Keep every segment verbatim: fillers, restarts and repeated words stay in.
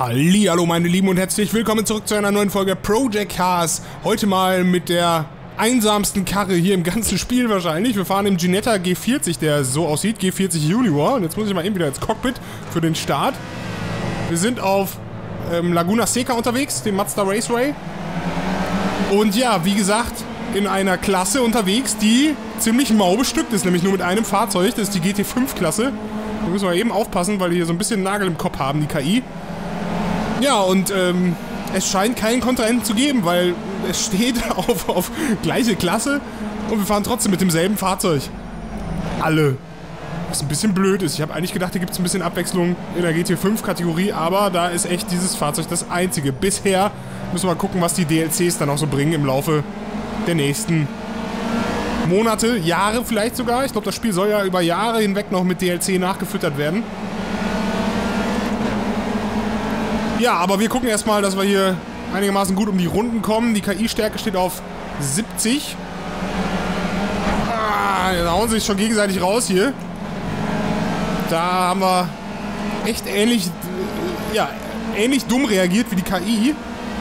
Hallihallo meine Lieben und herzlich willkommen zurück zu einer neuen Folge Project Cars. Heute mal mit der einsamsten Karre hier im ganzen Spiel wahrscheinlich. Wir fahren im Ginetta G vierzig, der so aussieht, G vierzig Junior. Und jetzt muss ich mal eben wieder ins Cockpit für den Start. Wir sind auf ähm, Laguna Seca unterwegs, dem Mazda Raceway. Und ja, wie gesagt, in einer Klasse unterwegs, die ziemlich mau bestückt ist, nämlich nur mit einem Fahrzeug. Das ist die G T fünf Klasse. Da müssen wir eben aufpassen, weil die hier so ein bisschen Nagel im Kopf haben, die K I. Ja, und ähm, es scheint keinen Kontrahenten zu geben, weil es steht auf, auf gleiche Klasse und wir fahren trotzdem mit demselben Fahrzeug. Alle. Was ein bisschen blöd ist. Ich habe eigentlich gedacht, hier gibt es ein bisschen Abwechslung in der G T fünf Kategorie, aber da ist echt dieses Fahrzeug das einzige. Bisher müssen wir mal gucken, was die D L Cs dann auch so bringen im Laufe der nächsten Monate, Jahre vielleicht sogar. Ich glaube, das Spiel soll ja über Jahre hinweg noch mit D L C nachgefüttert werden. Ja, aber wir gucken erstmal, dass wir hier einigermaßen gut um die Runden kommen. Die K I-Stärke steht auf siebzig. Ah, da hauen sie sich schon gegenseitig raus hier. Da haben wir echt ähnlich, ja, ähnlich dumm reagiert wie die K I.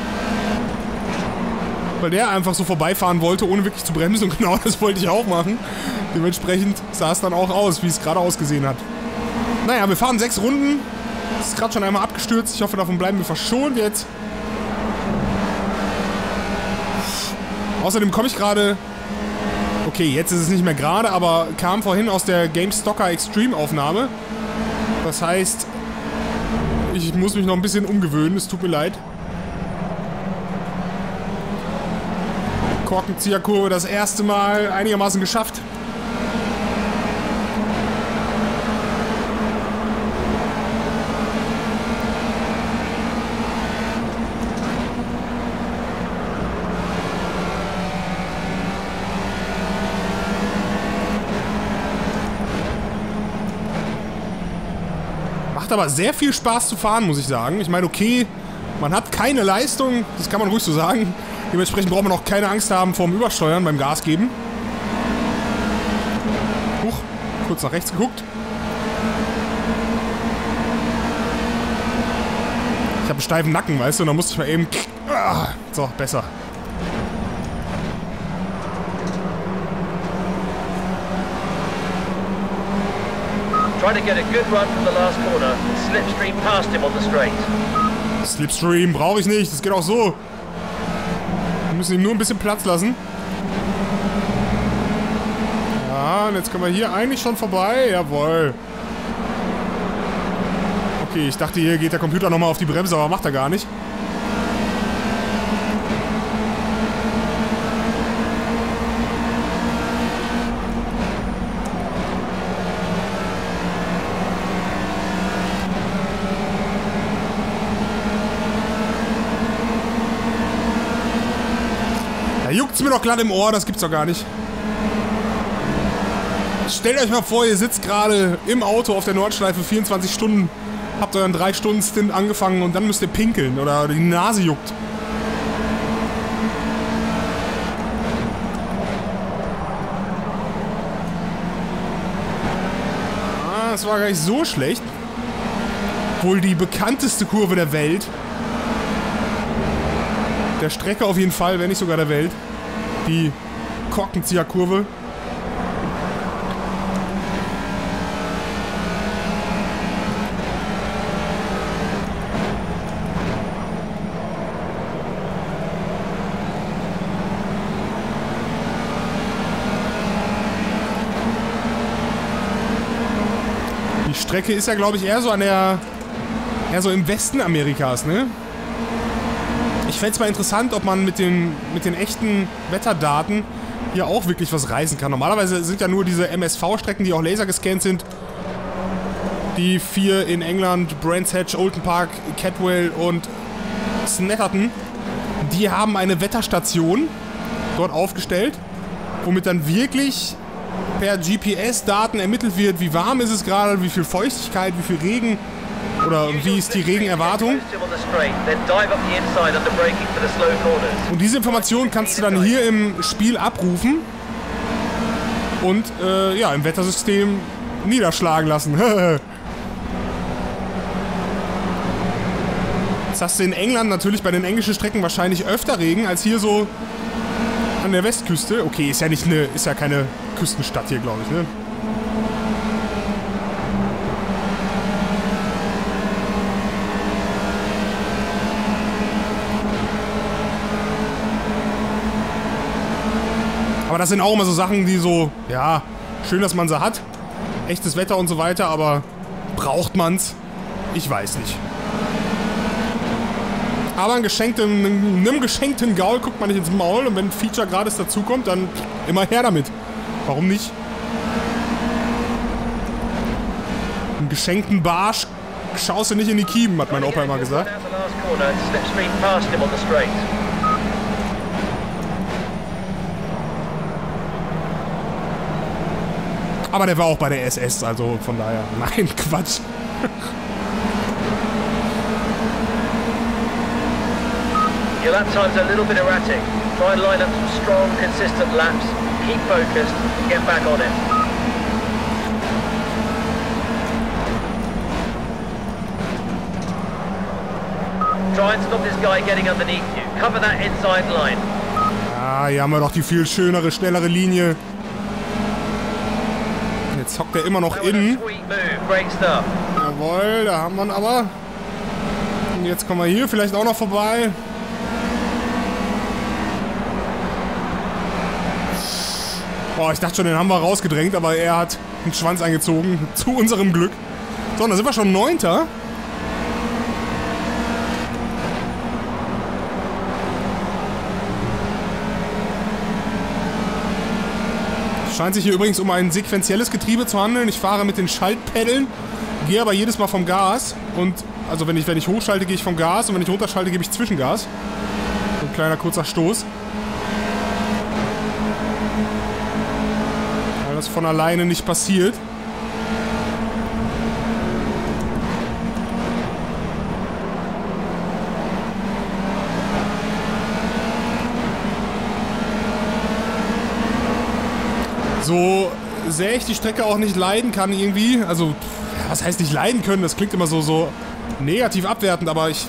Weil der einfach so vorbeifahren wollte, ohne wirklich zu bremsen. Und genau das wollte ich auch machen. Dementsprechend sah es dann auch aus, wie es gerade ausgesehen hat. Naja, wir fahren sechs Runden. Das ist gerade schon einmal abgestürzt. Ich hoffe, davon bleiben wir verschont jetzt. Außerdem komme ich gerade... Okay, jetzt ist es nicht mehr gerade, aber kam vorhin aus der GameStocker Extreme Aufnahme. Das heißt, ich muss mich noch ein bisschen umgewöhnen. Es tut mir leid. Korkenzieherkurve das erste Mal einigermaßen geschafft. Macht aber sehr viel Spaß zu fahren, muss ich sagen. Ich meine, okay, man hat keine Leistung, das kann man ruhig so sagen. Dementsprechend braucht man auch keine Angst haben vor dem Übersteuern beim Gas geben. Huch, kurz nach rechts geguckt. Ich habe einen steifen Nacken, weißt du, und da musste ich mal eben... Ah, so, besser. Try to get a good run from the last corner. Slipstream past him on the straight. Slipstream brauche ich nicht, das geht auch so. Wir müssen ihm nur ein bisschen Platz lassen. Ja, und jetzt können wir hier eigentlich schon vorbei. Jawohl. Okay, ich dachte, hier geht der Computer nochmal auf die Bremse, aber macht er gar nicht. Juckt's mir doch glatt im Ohr, das gibt's doch gar nicht. Stellt euch mal vor, ihr sitzt gerade im Auto auf der Nordschleife vierundzwanzig Stunden, habt euren drei Stunden Stint angefangen und dann müsst ihr pinkeln oder die Nase juckt. Ah, das war gar nicht so schlecht. Wohl die bekannteste Kurve der Welt. Der Strecke auf jeden Fall, wenn nicht sogar der Welt. Die Korkenzieherkurve. Die Strecke ist ja, glaube ich, eher so an der... eher so im Westen Amerikas, ne? Ich fände es mal interessant, ob man mit den, mit den echten Wetterdaten hier auch wirklich was reisen kann. Normalerweise sind ja nur diese M S V-Strecken, die auch laser gescannt sind. Die vier in England, Brands Hatch, Oulton Park, Cadwell und Snetterton. Die haben eine Wetterstation dort aufgestellt, womit dann wirklich per G P S-Daten ermittelt wird, wie warm ist es gerade, wie viel Feuchtigkeit, wie viel Regen. Oder wie ist die Regenerwartung? Und diese Information kannst du dann hier im Spiel abrufen und äh, ja, im Wettersystem niederschlagen lassen. Jetzt hast du in England natürlich bei den englischen Strecken wahrscheinlich öfter Regen als hier so an der Westküste. Okay, ist ja nicht eine, ist ja keine Küstenstadt hier, glaube ich, ne? Aber das sind auch immer so Sachen, die so, ja, schön, dass man sie hat. Echtes Wetter und so weiter, aber braucht man's? Ich weiß nicht. Aber ein geschenkten, einem geschenkten Gaul guckt man nicht ins Maul und wenn ein Feature gratis dazukommt, dann immer her damit. Warum nicht? Einen geschenkten Barsch schaust du nicht in die Kiemen, hat mein Opa immer gesagt. Aber der war auch bei der S S, also von daher. Nein, Quatsch. Your lap time's a little bit erratic. Try and line up some strong, consistent laps. Keep focused and get back on it. Try and stop this guy getting underneath you. Cover that inside line. Ah, hier haben wir doch die viel schönere, schnellere Linie. Jetzt hockt er immer noch innen. Jawohl, da haben wir ihn aber. Und jetzt kommen wir hier vielleicht auch noch vorbei. Boah, ich dachte schon, den haben wir rausgedrängt, aber er hat den Schwanz eingezogen. Zu unserem Glück. So, und da sind wir schon Neunter. Scheint sich hier übrigens um ein sequenzielles Getriebe zu handeln. Ich fahre mit den Schaltpeddeln, gehe aber jedes Mal vom Gas. Und also wenn ich, wenn ich hochschalte, gehe ich vom Gas und wenn ich runterschalte, gebe ich Zwischengas. So ein kleiner kurzer Stoß. Weil das von alleine nicht passiert. So sehr ich die Strecke auch nicht leiden kann irgendwie, also, ja, was heißt nicht leiden können, das klingt immer so, so negativ abwertend, aber ich,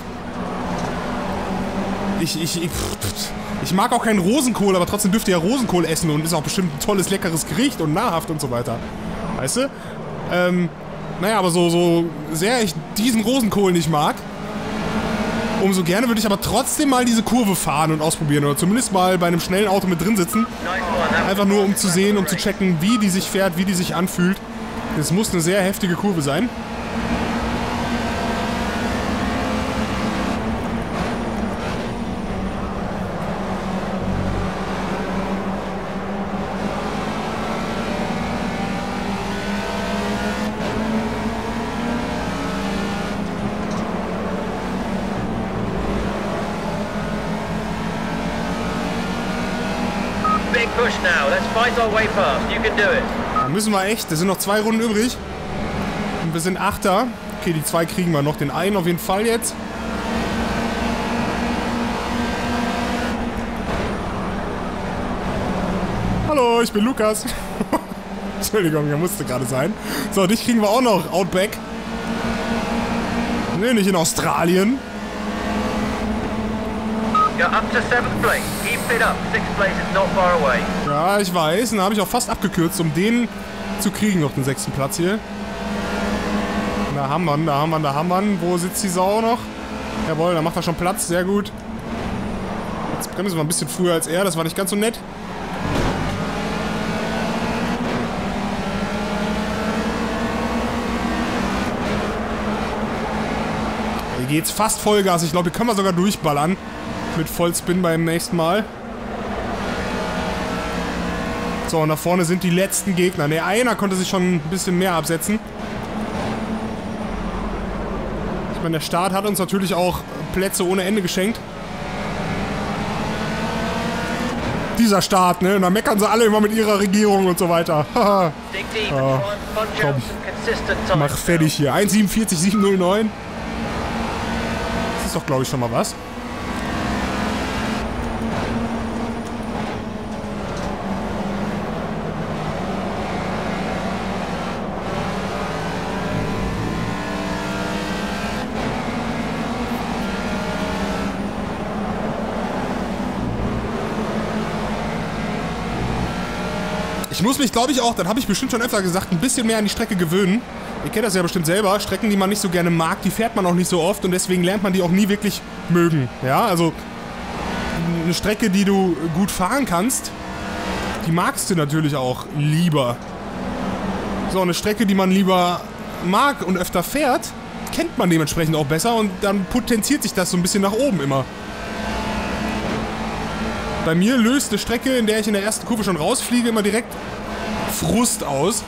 ich, ich, ich, ich mag auch keinen Rosenkohl, aber trotzdem dürft ihr ja Rosenkohl essen und ist auch bestimmt ein tolles, leckeres Gericht und nahrhaft und so weiter, weißt du? Ähm, naja, aber so, so sehr ich diesen Rosenkohl nicht mag, umso gerne würde ich aber trotzdem mal diese Kurve fahren und ausprobieren oder zumindest mal bei einem schnellen Auto mit drin sitzen. Einfach nur um zu sehen, um zu checken, wie die sich fährt, wie die sich anfühlt. Das muss eine sehr heftige Kurve sein. Push now. Let's fight our way past. You can do it. Da müssen wir echt. Es sind noch zwei Runden übrig. Und wir sind Achter. Okay, die zwei kriegen wir noch. Den einen auf jeden Fall jetzt. Hallo, ich bin Lukas. Entschuldigung, der musste gerade sein. So, dich kriegen wir auch noch. Outback. Nee, nicht in Australien. You're up to seventh place. Keep it up. Sixth place is not far away. Ja, ich weiß. Und da habe ich auch fast abgekürzt, um den zu kriegen, noch den sechsten Platz hier. Da haben wir ihn, da haben wir ihn, da haben wir ihn. Wo sitzt die Sau noch? Jawohl, da macht er schon Platz. Sehr gut. Jetzt bremsen wir ein bisschen früher als er. Das war nicht ganz so nett. Hier geht's fast Vollgas. Ich glaube, hier können wir sogar durchballern. Mit Vollspin beim nächsten Mal. So, und da vorne sind die letzten Gegner. Ne, einer konnte sich schon ein bisschen mehr absetzen. Ich meine, der Start hat uns natürlich auch Plätze ohne Ende geschenkt. Dieser Start, ne? Und da meckern sie alle immer mit ihrer Regierung und so weiter. Haha. Oh, komm. Mach fertig hier. eins siebenundvierzig siebenhundertneun. Das ist doch, glaube ich, schon mal was. Ich muss mich, glaube ich, auch, das habe ich bestimmt schon öfter gesagt, ein bisschen mehr an die Strecke gewöhnen. Ihr kennt das ja bestimmt selber. Strecken, die man nicht so gerne mag, die fährt man auch nicht so oft und deswegen lernt man die auch nie wirklich mögen. Ja, also eine Strecke, die du gut fahren kannst, die magst du natürlich auch lieber. So, eine Strecke, die man lieber mag und öfter fährt, kennt man dementsprechend auch besser und dann potenziert sich das so ein bisschen nach oben immer. Bei mir löst eine Strecke, in der ich in der ersten Kurve schon rausfliege, immer direkt Frust aus.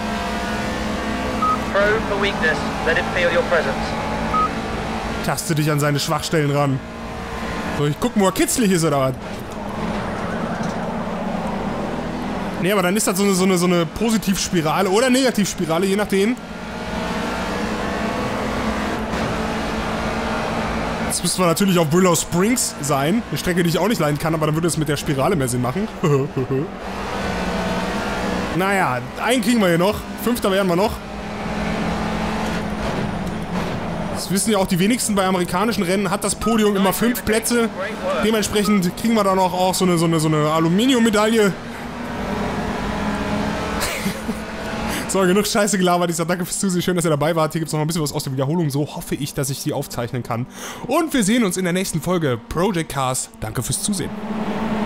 Taste dich an seine Schwachstellen ran. Soll ich gucken, wo er kitzlig ist oder was? Nee, aber dann ist das so eine, so eine, so eine Positivspirale oder Negativspirale, je nachdem. Jetzt müssten wir natürlich auf Willow Springs sein. Eine Strecke, die ich auch nicht leiden kann, aber dann würde es mit der Spirale mehr Sinn machen. Naja, einen kriegen wir hier noch. Fünfter werden wir noch. Das wissen ja auch die wenigsten bei amerikanischen Rennen, hat das Podium immer fünf Plätze. Dementsprechend kriegen wir dann auch, auch so eine, so eine, so eine Aluminiummedaille. So, genug Scheiße gelabert. Ich sage danke fürs Zusehen. Schön, dass ihr dabei wart. Hier gibt es noch ein bisschen was aus der Wiederholung. So hoffe ich, dass ich sie aufzeichnen kann. Und wir sehen uns in der nächsten Folge Project Cars. Danke fürs Zusehen.